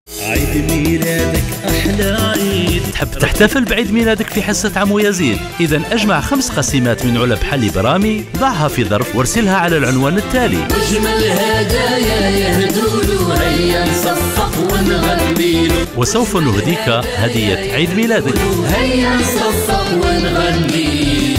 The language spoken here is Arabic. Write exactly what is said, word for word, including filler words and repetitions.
عيد ميلادك أحلى عيد. تحب تحتفل بعيد ميلادك في حصة عمو يزيد؟ إذا أجمع خمس قسيمات من علب حلي برامي، ضعها في ظرف وارسلها على العنوان التالي. أجمل هدايا يهدولو، هيا نصفق ونغنيلو، وسوف نهديك هدية عيد ميلادك. هيا نصفق ونغنيلو.